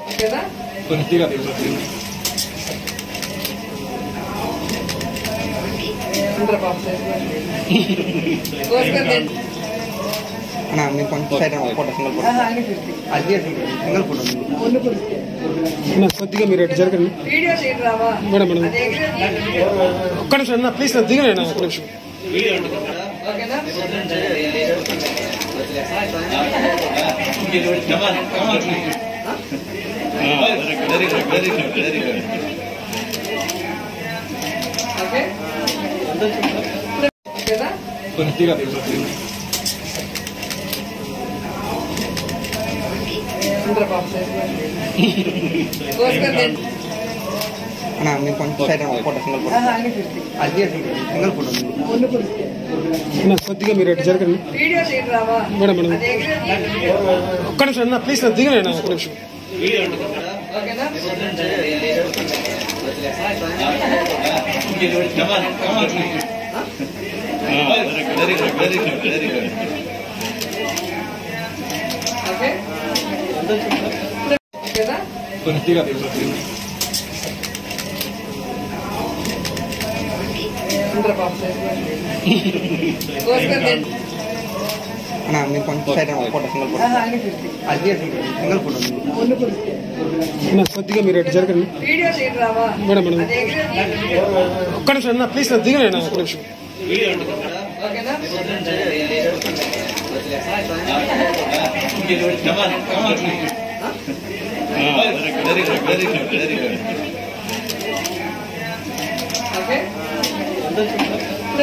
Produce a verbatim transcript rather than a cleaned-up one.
ఓకేనా కొద్దిగా అన్నా మీరు కొంచెం సైడ్ ఫోటో సింగల్ ఫోటో అది సింగల్ ఫోటో కొద్దిగా మీరు ఎటు జరగండి మేడం మేడం ఒక్క నిమిషం అన్న ప్లీజ్ నాకు దిగలేనా ఒక్క నిమిషం కొద్దిగా అన్నా మీరు కొంచెం సైడ్ ఫోటో సింగల్ ఫోటో అది సింగల్ ఫోటో కొద్దిగా మీరు ఎటు జరగండి మేడం మేడం ఒక్క నిమిషం అన్న ప్లీజ్ నాకు దిగలేనా ఒక్క నిమిషం కొద్దిగా అన్నా మీరు కొంచెం సైడ్ ఫోటో సింగల్ ఫోటో అది సింగల్ ఫోటో కొద్దిగా మీరు ఎటు జరగండి మేడం మేడం ఒక్క నిమిషం అన్న ప్లీజ్ నాకు దిగలేనా ఒక్క నిమిషం ఓకే